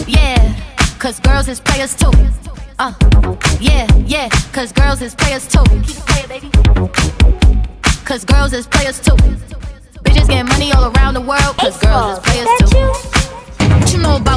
Yeah, cause girls is players too. Yeah, cause girls is players too. Keep it playing, baby. Cause girls is players too. Bitches getting money all around the world, cause girls is players too. What you know about